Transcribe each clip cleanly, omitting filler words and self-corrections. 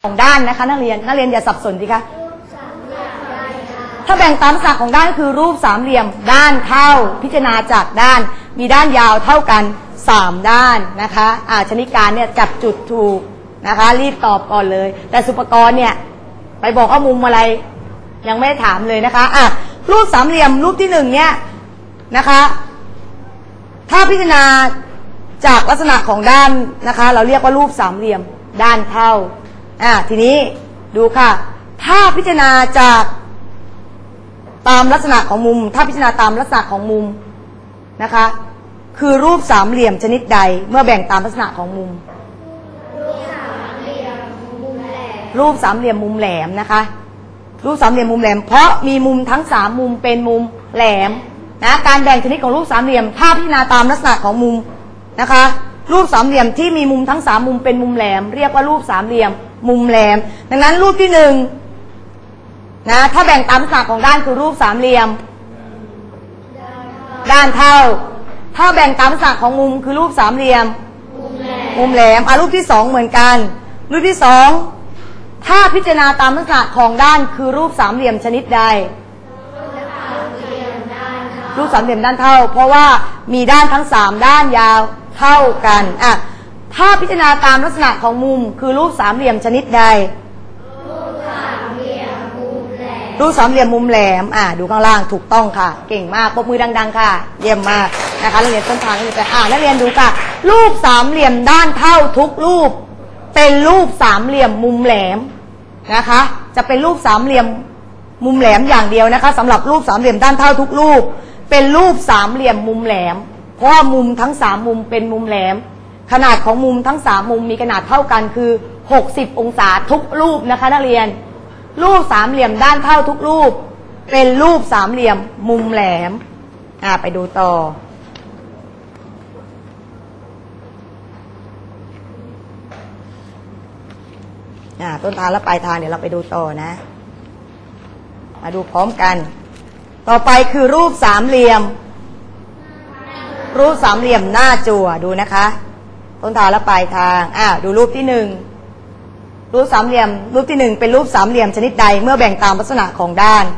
ของด้านนะคะนักเรียนอย่าสับสนสิคะถ้าแบ่งตามลักษณะของด้านคือรูปสามเหลี่ยมด้านเท่าพิจารณาจากด้านมีด้านยาวเท่ากัน3ด้านนะคะชนิการเนี่ยจับจุดถูกนะคะรีบตอบก่อนเลยแต่สุปกรณ์เนี่ยไปบอกว่ามุมอะไรยังไม่ได้ถามเลยนะคะรูปสามเหลี่ยมรูปที่1เนี่ยนะคะถ้าพิจารณาจากลักษณะของด้านนะคะเราเรียกว่ารูปสามเหลี่ยมด้านเท่าทีนี้ดูค่ะถ้าพิจารณาจากตามลักษณะของมุมถ้าพิจารณาตามลักษณะของมุมนะคะคือรูปสามเหลี่ยมชนิดใดเมื่อแบ่งตามลักษณะของมุมรูปสามเหลี่ยมมุมแหลมนะคะรูปสามเหลี่ยมมุมแหลมเพราะมีมุมทั้ง3มุมเป็นมุมแหลมนะการแบ่งชนิดของรูปสามเหลี่ยมถ้าพิจารณาตามลักษณะของมุมนะคะรูปสามเหลี่ยมที่มีมุมทั้ง3มุมเป็นมุมแหลมเรียกว่ารูปสามเหลี่ยมมุมแหลมดังนั้นรูปที่1นะถ้าแบ่งตามลักษณะของด้านคือรูปสามเหลี่ยมด้านเท่าถ้าแบ่งตามลักษณะของมุมคือรูปสามเหลี่ยมมุมแหลมรูปที่2เหมือนกันรูปที่2ถ้าพิจารณาตามลักษณะของด้านคือรูปสามเหลี่ยมชนิดใดรูปสามเหลี่ยมด้านเท่าเพราะว่ามีด้านทั้ง3ด้านยาวเท่ากันถ้าพิจารณาตามลักษณะของมุมคือรูปสามเหลี่ยมชนิดใดรูปสามเหลี่ยมมุมแหลมดูข้างล่างถูกต้องค่ะเก่งมากปรบมือดังๆค่ะเยี่ยมมากนะคะนักเรียนต้นทางนี่ไปนักเรียนดูค่ะรูปสามเหลี่ยมด้านเท่าทุกรูปเป็นรูปสามเหลี่ยมมุมแหลมนะคะจะเป็นรูปสามเหลี่ยมมุมแหลมอย่างเดียวนะคะสำหรับรูปสามเหลี่ยมด้านเท่าทุกรูปเป็นรูปสามเหลี่ยมมุมแหลมเพราะว่ามุมทั้ง3มุมเป็นมุมแหลมขนาดของมุมทั้ง3มุมมีขนาดเท่ากันคือ60องศาทุกรูปนะคะนักเรียนรูปสามเหลี่ยมด้านเท่าทุกรูปเป็นรูปสามเหลี่ยมมุมแหลมไปดูต่อต้นทางและปลายทางเดี๋ยวเราไปดูต่อนะมาดูพร้อมกันต่อไปคือรูปสามเหลี่ยมหน้าจั่วดูนะคะต้นทางและปลายทางดูรูปที่1รูปสามเหลี่ยมรูปที่1เป็นรูปสามเหลี่ยมชนิดใดเมื่อแบ่งตามลักษณะของด้าน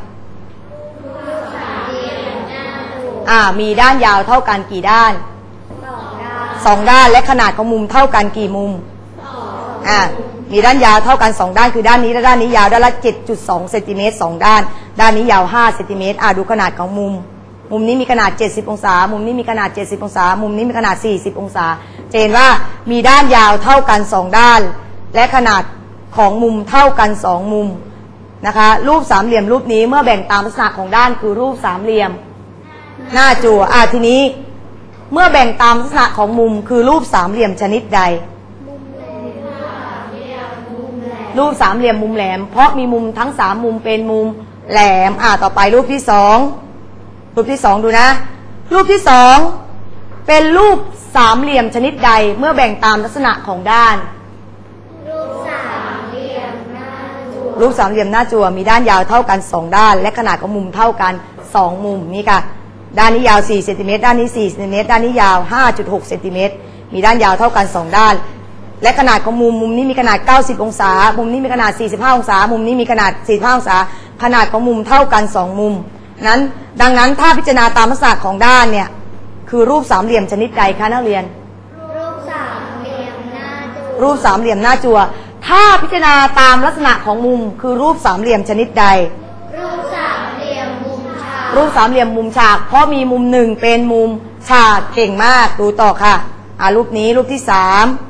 มีด้านยาวเท่ากันกี่ด้าน2ด้านและขนาดของมุมเท่ากันกี่มุมมีด้านยาวเท่ากัน2ด้านคือด้านนี้และด้านนี้ยาวด้านละ 7.2 เซนติเมตร2ด้านด้านนี้ยาว5เซนติเมตรดูขนาดของมุมนี้มีขนาด70องศามุมนี้มีขนาด70องศามุมนี้มีขนาด40องศาจะเห็นว่ามีด้านยาวเท่ากัน2ด้านและขนาดของมุมเท่ากัน2มุมนะคะรูปสามเหลี่ยมรูปนี้เมื่อแบ่งตามลักษณะของด้านคือรูปสามเหลี่ยมหน้าจั่วทีนี้เมื่อแบ่งตามลักษณะของมุมคือรูปสามเหลี่ยมชนิดใดรูปสามเหลี่ยมมุมแหลมเพราะมีมุมทั้ง3มุมเป็นมุมแหลมต่อไปรูปที่2ดูนะรูปที่2เป็นรูปสามเหลี่ยมชนิดใดเมื่อแบ่งตามลักษณะของด้านรูปสามเหลี่ยมหน้าจั่วมีด้านยาวเท่ากัน2ด้านและขนาดของมุมเท่ากัน2มุมนี่ค่ะด้านนี้ยาว4เซนติเมตรด้านนี้4เซนติเมตรด้านนี้ยาว 5.6 เซนติเมตรมีด้านยาวเท่ากัน2ด้านและขนาดของมุมนี้มีขนาด90องศามุมนี้มีขนาด45องศามุมนี้มีขนาด45องศาขนาดของมุมเท่ากัน2มุมดังนั้นถ้าพิจารณาตามลักษณะของด้านเนี่ยคือรูปสามเหลี่ยมชนิดใดคะนักเรียนรูปสามเหลี่ยมหน้าจั่วถ้าพิจารณาตามลักษณะของมุมคือรูปสามเหลี่ยมชนิดใดรูปสามเหลี่ยมมุมฉากเพราะมีมุม1เป็นมุมฉากเก่งมากดูต่อค่ะรูปนี้รูปที่3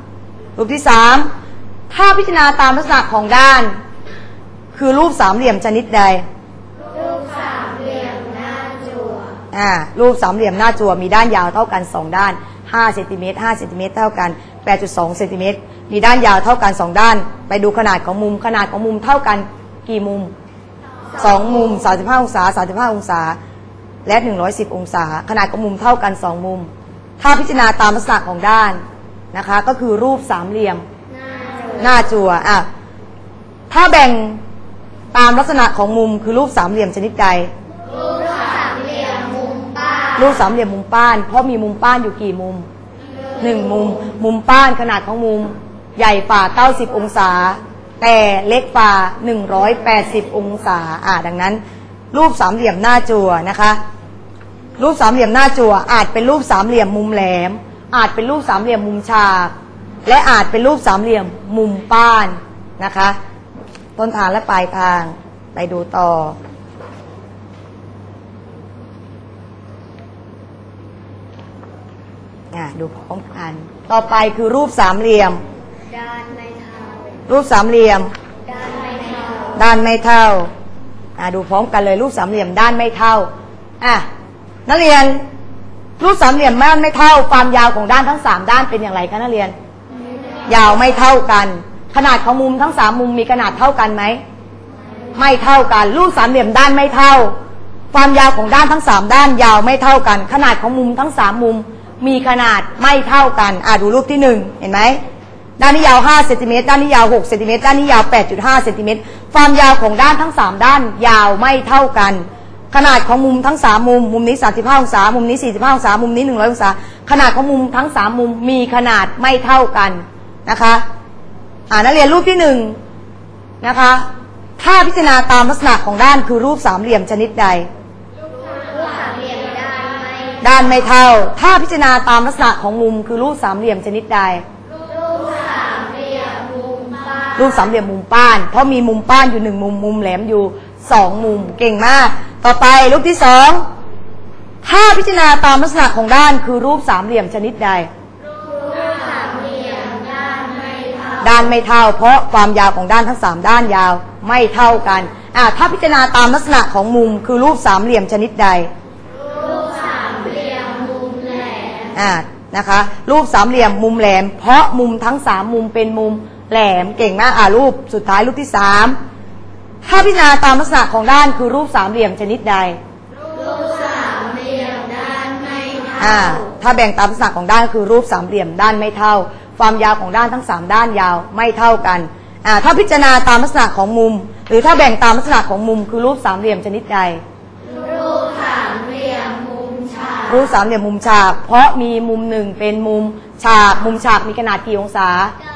ถ้าพิจารณาตามลักษณะของด้านคือรูปสามเหลี่ยมชนิดใดรูปสามเหลี่ยมหน้าจั่วรูปสามเหลี่ยมหน้าจั่วมีด้านยาวเท่ากัน2ด้าน5เซนติเมตร5เซนติเมตรเท่ากัน 8.2 เซนติเมตรมีด้านยาวเท่ากัน2ด้านไปดูขนาดของมุมเท่ากันกี่มุม2มุม35องศา35องศาและ110องศาขนาดของมุมเท่ากัน2มุมถ้าพิจารณาตามลักษณะของด้านนะคะก็คือรูปสามเหลี่ยมหน้าจั่วถ้าแบ่งตามลักษณะของมุมคือรูปสามเหลี่ยมชนิดใดรูปสามเหลี่ยมมุมป้านเพราะมีมุมป้านอยู่กี่มุม1มุมป้านขนาดของมุมใหญ่ฝ่า90องศาแต่เล็กกว่า180องศาดังนั้นรูปสามเหลี่ยมหน้าจั่วนะคะรูปสามเหลี่ยมหน้าจั่วอาจเป็นรูปสามเหลี่ยมมุมแหลมอาจเป็นรูปสามเหลี่ยมมุมฉากและอาจเป็นรูปสามเหลี่ยมมุมป้านนะคะต้นทางและปลายทางไปดูต่อดูพร้อมกันต่อไปคือรูปสามเหลี่ยมด้านไม่เท่ารูปสามเหลี่ยมด้านไม่เท่าด้านไม่เท่าดูพร้อมกันเลยรูปสามเหลี่ยมด้านไม่เท่านักเรียนรูปสามเหลี่ยมด้านไม่เท่าความยาวของด้านทั้ง3ด้านเป็นอย่างไรคะนักเรียนยาวไม่เท่ากันขนาดของมุมทั้ง3มุมมีขนาดเท่ากันไหมไม่เท่ากันรูปสามเหลี่ยมด้านไม่เท่าความยาวของด้านทั้ง3ด้านยาวไม่เท่ากันขนาดของมุมทั้ง3มุมมีขนาดไม่เท่ากันดูรูปที่1เห็นไหมด้านนี้ยาว5เซนติเมตรด้านนี้ยาว6เซนติเมตรด้านนี้ยาว 8.5 เซนติเมตรความยาวของด้านทั้ง3ด้านยาวไม่เท่ากันขนาดของมุมทั้ง3มุมมุมนี้35องศามุมนี้45องศามุมนี้100องศาขนาดของมุมทั้ง3มุมมีขนาดไม่เท่ากันนะคะนักเรียนรูปที่1นะคะถ้าพิจารณาตามลักษณะของด้านคือรูปสามเหลี่ยมชนิดใดด้านไม่เท่าถ้าพิจารณาตามลักษณะของมุมคือรูปสามเหลี่ยมชนิดใดรูปสามเหลี่ยมมุมป้านเพราะมีมุมป้านอยู่1มุมมุมแหลมอยู่2มุมเก่งมากต่อไปรูปที่2ถ้าพิจารณาตามลักษณะของด้านคือรูปสามเหลี่ยมชนิดใดด้านไม่เท่าเพราะความยาวของด้านทั้ง3ด้านยาวไม่เท่ากันถ้าพิจารณาตามลักษณะของมุมคือรูปสามเหลี่ยมชนิดใดรูปสามเหลี่ยมมุมแหลมนะคะรูปสามเหลี่ยมมุมแหลมเพราะมุมทั้ง3มุมเป็นมุมแหลมเก่งมากรูปสุดท้ายรูปที่3ถ้าพิจารณาตามลักษณะของด้านคือรูปสามเหลี่ยมชนิดใดรูปสามเหลี่ยมด้านไม่เท่าถ้าแบ่งตามลักษณะของด้านคือรูปสามเหลี่ยมด้านไม่เท่าความยาวของด้านทั้ง3ด้านยาวไม่เท่ากันถ้าพิจารณาตามลักษณะของมุมหรือถ้าแบ่งตามลักษณะของมุมคือรูปสามเหลี่ยมชนิดใดรูปสามเหลี่ยมมุมฉากรูปสามเหลี่ยมมุมฉากเพราะมีมุม1เป็นมุมฉากมุมฉากมีขนาดกี่องศา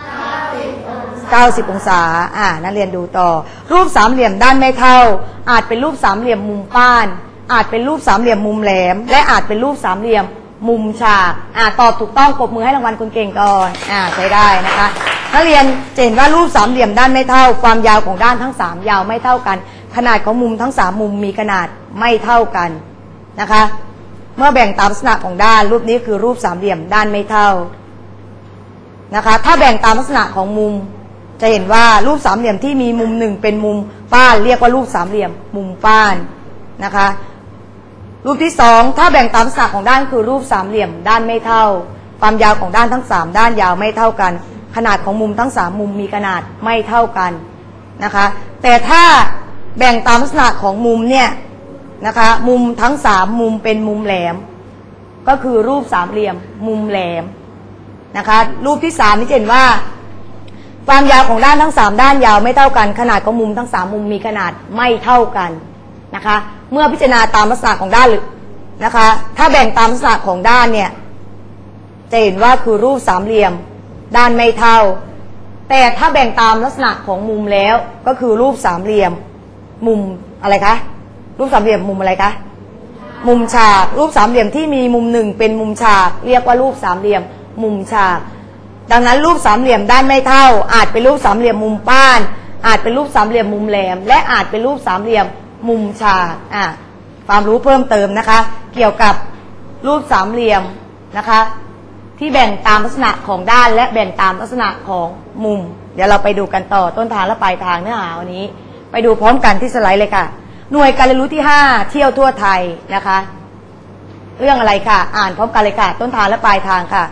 90องศานักเรียนดูต่อรูปสามเหลี่ยมด้านไม่เท่าอาจเป็นรูปสามเหลี่ยมมุมป้านอาจเป็นรูปสามเหลี่ยมมุมแหลมและอาจเป็นรูปสามเหลี่ยมมุมฉากตอบถูกต้องปรบมือให้รางวัลคนเก่งก่อนใช้ได้นะคะนักเรียนจะเห็นว่ารูปสามเหลี่ยมด้านไม่เท่าความยาวของด้านทั้ง3ยาวไม่เท่ากันขนาดของมุมทั้ง3มุมมีขนาดไม่เท่ากันนะคะเมื่อแบ่งตามลักษณะของด้านรูปนี้คือรูปสามเหลี่ยมด้านไม่เท่านะคะถ้าแบ่งตามลักษณะของมุมจะเห็นว่ารูปสามเหลี่ยมที่มีมุม1เป็นมุมป้านเรียกว่ารูปสามเหลี่ยมมุมป้านนะคะรูปที่2ถ้าแบ่งตามลักษณะของด้านคือรูปสามเหลี่ยมด้านไม่เท่าความยาวของด้านทั้ง3ด้านยาวไม่เท่ากันขนาดของมุมทั้ง3มุมมีขนาดไม่เท่ากันนะคะแต่ถ้าแบ่งตามลักษณะของมุมเนี่ยนะคะมุมทั้ง3มุมเป็นมุมแหลมก็คือรูปสามเหลี่ยมมุมแหลมนะคะรูปที่3นี่เห็นว่าความยาวของด้านทั้ง3ด้านยาวไม่เท่ากันขนาดของมุมทั้ง3มุมมีขนาดไม่เท่ากันนะคะเมื่อพิจารณาตามลักษณะของด้านนะคะถ้าแบ่งตามลักษณะของด้านเนี่ยจะเห็นว่าคือรูปสามเหลี่ยมด้านไม่เท่าแต่ถ้าแบ่งตามลักษณะของมุมแล้วก็คือรูปสามเหลี่ยมมุมอะไรคะรูปสามเหลี่ยมมุมอะไรคะมุมฉากรูปสามเหลี่ยมที่มีมุม1เป็นมุมฉากเรียกว่ารูปสามเหลี่ยมมุมฉากดังนั้นรูปสามเหลี่ยมด้านไม่เท่าอาจเป็นรูปสามเหลี่ยมมุมป้านอาจเป็นรูปสามเหลี่ยมมุมแหลมและอาจเป็นรูปสามเหลี่ยมมุมฉากความรู้เพิ่มเติมนะคะเกี่ยวกับรูปสามเหลี่ยมนะคะที่แบ่งตามลักษณะของด้านและแบ่งตามลักษณะของมุมเดี๋ยวเราไปดูกันต่อต้นทางและปลายทางเนื้อหาวันนี้ไปดูพร้อมกันที่สไลด์เลยค่ะหน่วยการเรียนรู้ที่5เที่ยวทั่วไทยนะคะเรื่องอะไรค่ะอ่านพร้อมกันเลยค่ะต้นทางและปลายทางค่ะ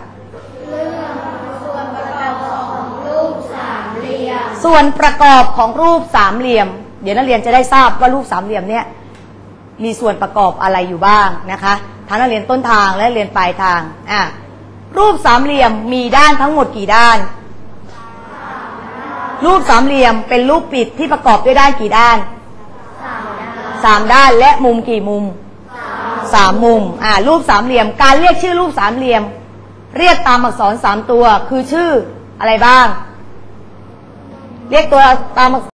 ส่วนประกอบของรูปสามเหลี่ยมเดี๋ยวนักเรียนจะได้ทราบว่ารูปสามเหลี่ยมเนี่ยมีส่วนประกอบอะไรอยู่บ้างนะคะทั้งนักเรียนต้นทางและเรียนปลายทางรูปสามเหลี่ยมมีด้านทั้งหมดกี่ด้านรูปสามเหลี่ยมเป็นรูปปิดที่ประกอบด้วยด้านกี่ด้าน3ด้านและมุมกี่มุม3มุมรูปสามเหลี่ยมการเรียกชื่อรูปสามเหลี่ยมเรียกตามอักษร3ตัวคือชื่ออะไรบ้างเรียกตัวตาม